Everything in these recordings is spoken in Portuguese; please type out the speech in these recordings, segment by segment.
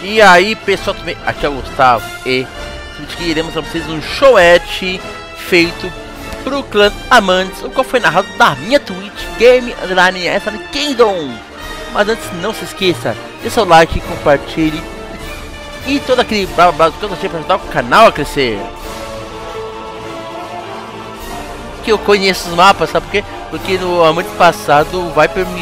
E aí, pessoal, também aqui é o Gustavo e iremos a vocês um showete feito pro clã Amantes, o qual foi narrado na minha Twitch, Game _ Kingdom. Mas antes, não se esqueça, deixa o like, compartilhe e todo aquele blá blá blá que eu achei para ajudar o canal a crescer. Que eu conheço os mapas, sabe por quê? Porque no Amantes passado o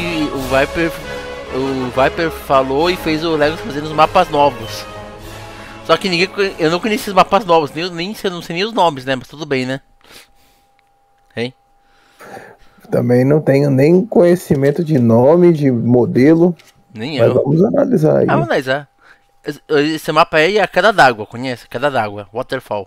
Viper falou e fez o Lego fazendo os mapas novos. Só que eu não conhecia os mapas novos, eu não sei nem os nomes, né? Mas tudo bem, né? Hein? Também não tenho nem conhecimento de nome, de modelo. Nem mas eu. Vamos analisar aí. Vamos analisar. Esse mapa aí é a queda d'água, conhece? Queda d'água, waterfall.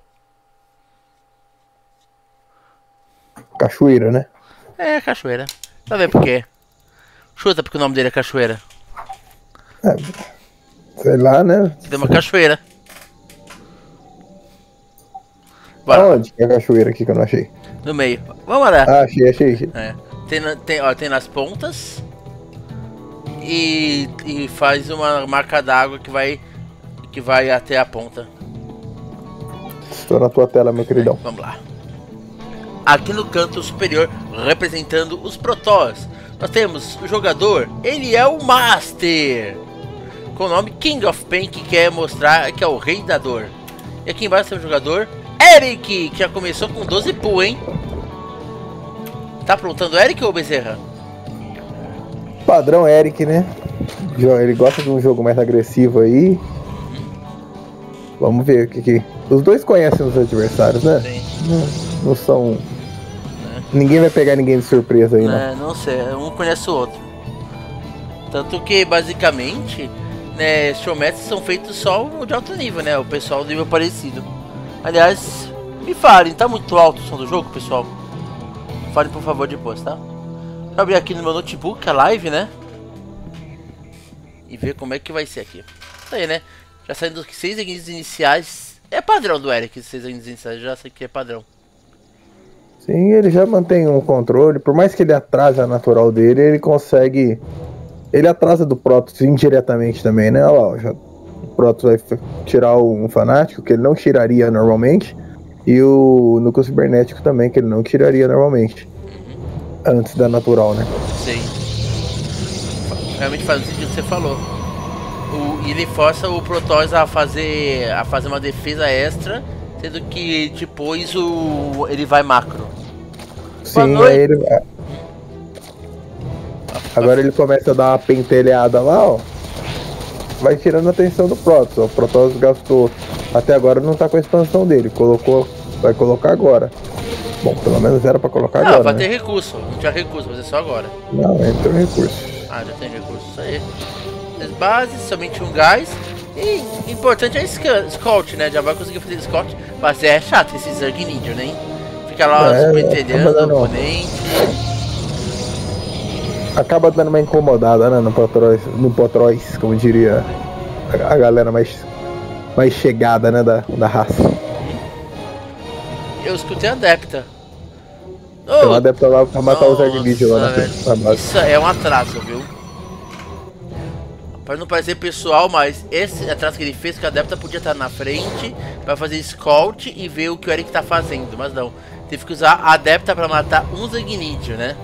Cachoeira, né? É, cachoeira. Vai ver por quê. Chuta porque o nome dele é cachoeira. É, sei lá, né? Tem uma cachoeira. Bora. Onde que é a cachoeira aqui que eu não achei? No meio. Vamos lá. Ah, achei. É. Tem nas pontas. E faz uma marca d'água que vai até a ponta. Estou na tua tela, meu queridão. Vamos lá. Aqui no canto superior, representando os Protoss, nós temos o jogador, ele é o Master, com o nome King of Pain, que quer mostrar que é o rei da dor. E aqui embaixo tem o jogador Eric, que já começou com 12 pull, hein? Tá aprontando Eric ou Bezerra? Padrão Eric, né? Ele gosta de um jogo mais agressivo aí. Vamos ver o que. Os dois conhecem os adversários, né? Sim. Não são. Ninguém vai pegar ninguém de surpresa aí, né? Não sei, um conhece o outro. Tanto que, basicamente, né, showmatches são feitos só de alto nível, né? O pessoal do nível parecido. Aliás, me falem, tá muito alto o som do jogo, pessoal? Falem, por favor, depois, tá? Vou abrir aqui no meu notebook a live, né? E ver como é que vai ser aqui. Isso aí, né? Já saindo dos 6 iniciais. É padrão do Eric, 6 iniciais, já sei que é padrão. Sim, ele já mantém um controle. Por mais que ele atrase a natural dele, ele consegue. Ele atrasa do Protoss indiretamente também, né? Olha lá, ó, o Protoss vai tirar um fanático que ele não tiraria normalmente. E o núcleo cibernético também, que ele não tiraria normalmente. Antes da natural, né? Sim. Realmente faz o sentido que você falou. E ele força o Protoss a fazer uma defesa extra, sendo que depois ele vai macro. Sim, aí ele. Agora ele começa a dar uma pentelhada lá, ó. Vai tirando a atenção do Protoss. O Protoss gastou. Até agora não tá com a expansão dele. Vai colocar agora. Bom, pelo menos era pra colocar agora. Não, vai né? ter recurso. Não tinha recurso, vai ser só agora. Não, entrou recurso. Ah, já tem recurso. Isso aí. As bases, somente um gás. E importante é Scout, né? Já vai conseguir fazer Scout. Mas é chato esse Zerg Ninja, né? Fica lá subentendendo o oponente. Acaba dando uma incomodada, né? No Protoss, como diria a galera mais chegada, né? Da raça. Eu escutei a Adepta. Tem uma Adepta lá pra matar o Zerg Ninja lá na base. Isso é um atraso, viu? Para não parecer pessoal, mas esse atraso que ele fez, que a Adepta podia estar na frente para fazer Scout e ver o que o Eric tá fazendo, mas não. Teve que usar a Adepta para matar um Zerg Ninja, né?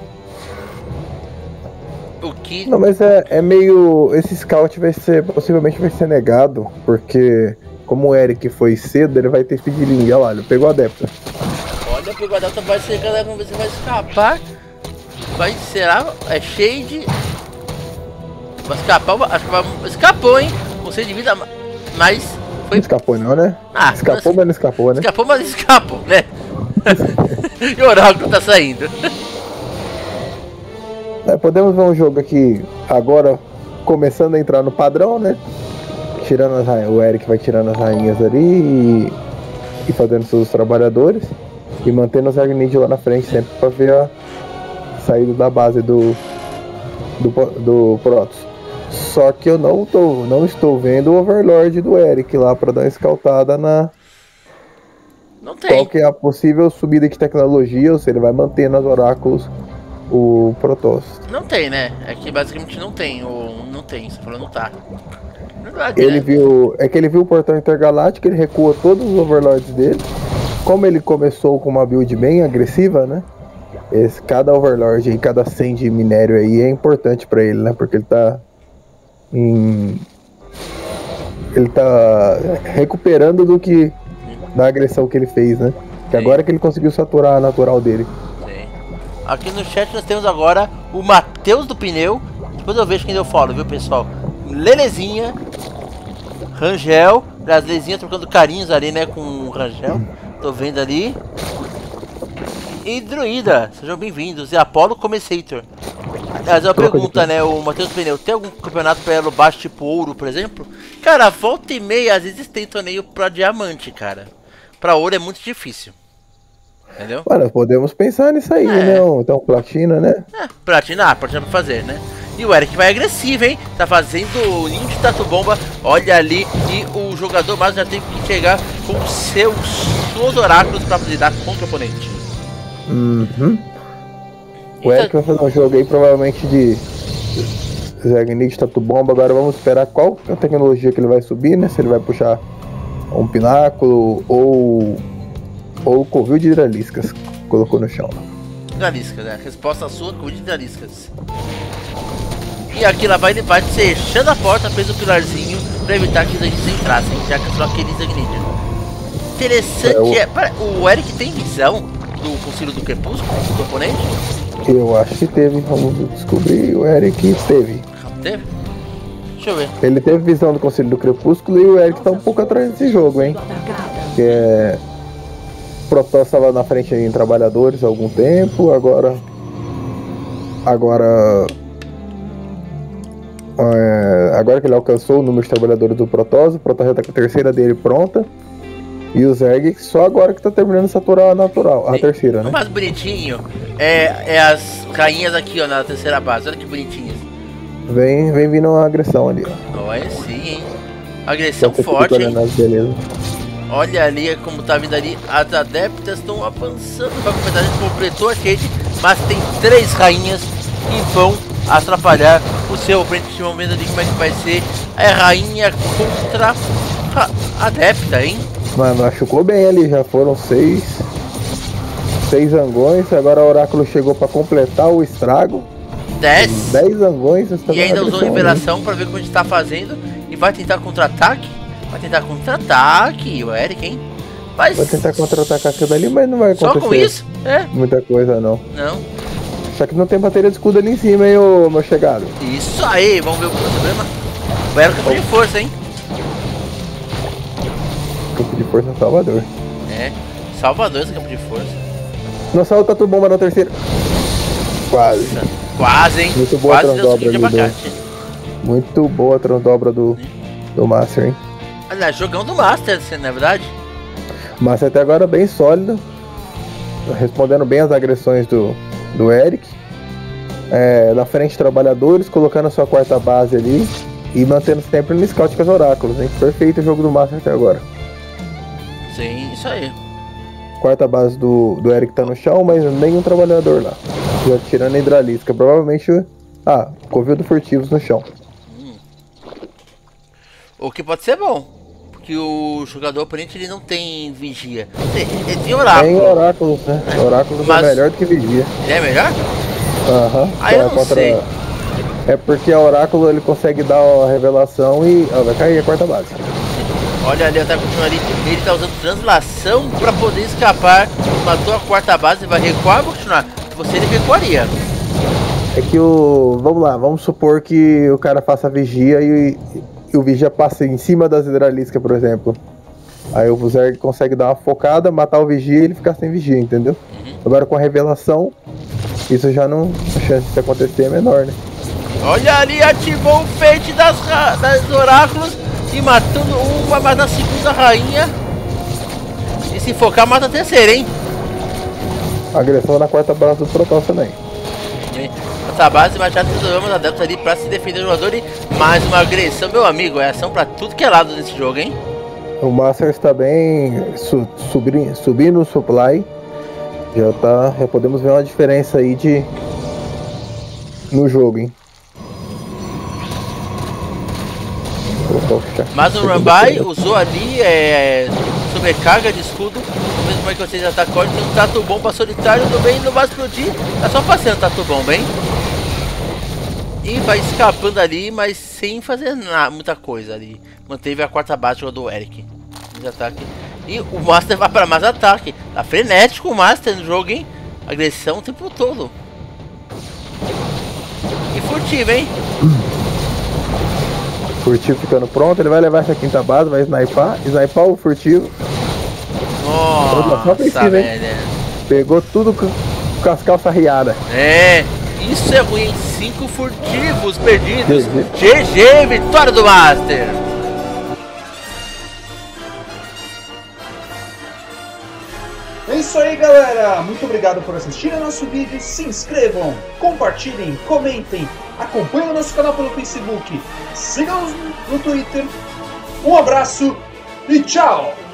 O que... Não, mas é meio... Esse Scout possivelmente vai ser negado, porque como o Eric foi cedo, ele vai ter feedling. Olha lá, ele pegou a Adepta. Olha, pegou a Adepta, vai ser, galera, vamos ver se vai escapar. Será? É Shade... Vai escapar, acho que vai... Escapou, hein? Você de vida, mas... Foi... Não escapou não, né? Ah, escapou, mas não escapou, né? Escapou, mas escapou, né? E o Oráculo tá saindo. Podemos ver um jogo aqui agora começando a entrar no padrão, né? Tirando as rainhas, o Eric vai tirando as rainhas ali e fazendo seus trabalhadores e mantendo os Zerg Ninja lá na frente sempre para ver a saída da base do Protoss. Só que eu não estou vendo o Overlord do Eric lá para dar uma escaltada na... Não tem. Qual que é a possível subida de tecnologia, ou se ele vai mantendo os oráculos o Protoss. Não tem, né? É que basicamente não tem, ou não tem, você falou não tá. Verdade, Ele né? viu. É que ele viu o portão intergaláctico, ele recua todos os overlords dele. Como ele começou com uma build bem agressiva, né? Cada overlord e cada 100 de minério aí é importante pra ele, né? Porque ele tá ele tá recuperando da agressão que ele fez, né? Que agora que ele conseguiu saturar a natural dele. Sim. Aqui no chat nós temos agora o Matheus do Pneu. Depois eu vejo quem deu follow, viu, pessoal? Lelezinha, Rangel, Brasileirinha trocando carinhos ali, né, com o Rangel. Tô vendo ali. E Druida, sejam bem-vindos. E Apollo Commentator. Aliás, uma pergunta, né, o Matheus Pneu, tem algum campeonato pra elo baixo tipo ouro, por exemplo? Cara, volta e meia, às vezes tem torneio pra diamante, cara. Pra ouro é muito difícil. Entendeu? Mano, podemos pensar nisso aí, né? Então, platina, né? Platina pra fazer, né? E o Eric vai agressivo, hein? Tá fazendo o ninho de tatu bomba. Olha ali. E o jogador mais já teve que chegar com seus oráculos pra lidar contra o oponente. O Eric vai fazer um jogo aí provavelmente de Zagnik de tatu bomba. Agora vamos esperar qual a tecnologia que ele vai subir, né? Se ele vai puxar um pináculo ou o covil de hidraliscas. Colocou no chão. Hidraliscas, né? Resposta sua, covil de hidraliscas. E aqui lá vai fechando a porta, fez o pilarzinho pra evitar que os agentes entrassem, já que é só aquele Zagnidia. Interessante o Eric tem visão do Concílio do Crepúsculo, do oponente? Eu acho que teve, vamos descobrir. O Eric teve. Teve? Deixa eu ver. Ele teve visão do Concílio do Crepúsculo e o Eric tá um pouco atrás desse jogo, hein? Que é... O Protoss estava na frente aí em Trabalhadores há algum tempo, agora que ele alcançou o número de trabalhadores do Protoss, o Protoss já tá com a terceira dele pronta. E o Zerg só agora que tá terminando de saturar a terceira, né? O mais bonitinho é as rainhas aqui, ó, na terceira base. Olha que bonitinhas. Vem vindo uma agressão ali, ó. Olha sim, hein? Agressão forte, hein? Beleza. Olha ali como tá vindo ali. As adeptas estão avançando. A verdade completou a rede, mas tem 3 rainhas que vão atrapalhar o seu oponente. De momento ali como é que vai ser a rainha contra a adepta, hein? Mano, machucou bem ali, já foram 6 zangões, agora o oráculo chegou pra completar o estrago. 10 zangões. E ainda usou revelação pra ver como a gente tá fazendo. E vai tentar contra-ataque. O Eric, hein? Vai tentar contra-atacar aquilo ali, mas não vai acontecer. Só com isso? Muita coisa não. Não. Só que não tem bateria de escudo ali em cima, hein, ô meu chegado. Isso aí, vamos ver o problema. Vai era o campo de força, hein? Campo de força Salvador. Salvador esse campo de força. Nossa, o tatu bomba na terceira. Quase, hein? Muito boa a transdobra de abacate. Muito boa a transdobra do Master, hein? Aliás, jogão do Master, na verdade. O Master até agora bem sólido. Respondendo bem as agressões do Eric. Na frente trabalhadores, colocando a sua quarta base ali. E mantendo sempre no scout com os oráculos, hein? Perfeito o jogo do Master até agora. Sim, isso aí. Quarta base do Eric tá no chão, mas nenhum trabalhador lá. Já tirando a hidralisca. Provavelmente. Covil do Furtivos no chão. O que pode ser bom. Porque o jogador oponente ele não tem vigia. Ele tem oráculo. Tem oráculos, né? Oráculos é melhor do que vigia. Ele é melhor? Aham. Eu não sei. É porque a oráculo ele consegue dar a revelação e vai cair a quarta base. Olha ali, tá continuando ali. Ele tá usando translação pra poder escapar. Matou a quarta base, vai recuar ou continuar? Você ele recuaria. É que vamos lá, vamos supor que o cara faça vigia e o vigia passa em cima das hidraliscas, por exemplo. Aí o Zerg consegue dar uma focada, matar o vigia e ele ficar sem vigia, entendeu? Agora com a revelação, isso já não... A chance de acontecer é menor, né? Olha ali, ativou o fate das oráculos e matando uma, mas na segunda rainha. E se focar, mata a terceira, hein? Agressão na quarta base do Protoss também. Essa base, mas já resolvemos adeptos ali pra se defender do jogador e mais uma agressão, meu amigo. É ação pra tudo que é lado nesse jogo, hein? O Master está bem subindo o supply. Já podemos ver uma diferença aí no jogo, hein? Mas o Rambai usou ali sobrecarga de escudo. Mesmo que vocês atacam, tem um Tatu Bomba solitário do bem, não vai explodir. Tá só passeando o Tatu Bomba, hein? E vai escapando ali, mas sem fazer muita coisa ali. Manteve a quarta básica do Eric. Ataque. E o Master vai para mais ataque. Tá frenético o Master no jogo, hein? Agressão o tempo todo. E furtivo, hein? Furtivo ficando pronto, ele vai levar essa quinta base, vai sniper o furtivo. Nossa, velho. Pegou tudo com as calças riadas. É, isso é ruim. 5 furtivos perdidos. GG, vitória do Master. É isso aí, galera. Muito obrigado por assistirem nosso vídeo. Se inscrevam, compartilhem, comentem, acompanhem o nosso canal pelo Facebook, sigam-nos no Twitter. Um abraço e tchau!